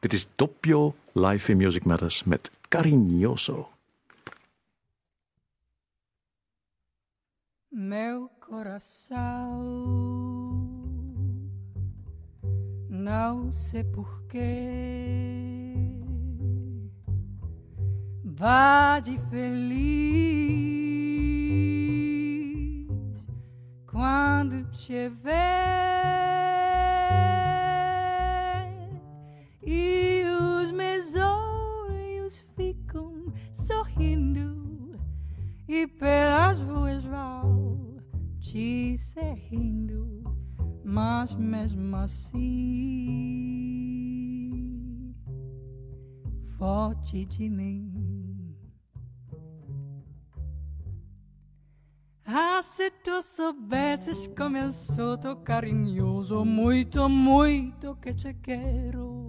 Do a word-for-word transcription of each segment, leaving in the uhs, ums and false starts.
Dit is Doppio live in Music Matters met Carinhoso. Meu coração, não sei porquê, bate feliz quando te vê. E os meus olhos ficam sorrindo e pelas ruas vão te sorrindo, mas mesmo assim foge de mim. Ah, se tu soubesses como eu sou tão carinhoso, muito, muito que te quero.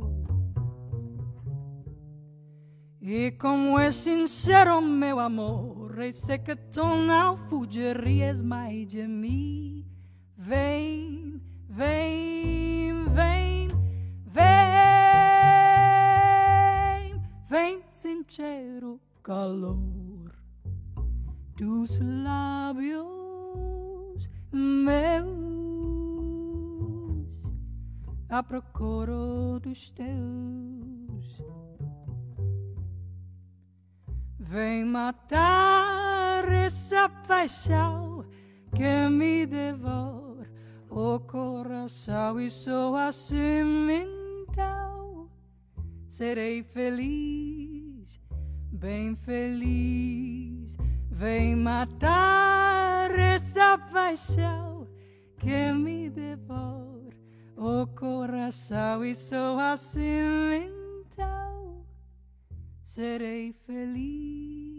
E como é sincero meu amor, e sei que tu não fugirias mais de mim. Vem, vem, vem, vem, vem sentir o calor dos lábios meus, à procura dos teus. Vem matar essa paixão que me devora o coração, e só assim então serei feliz, bem feliz. Vem matar essa paixão que me devora o coração, e só assim então serei feliz.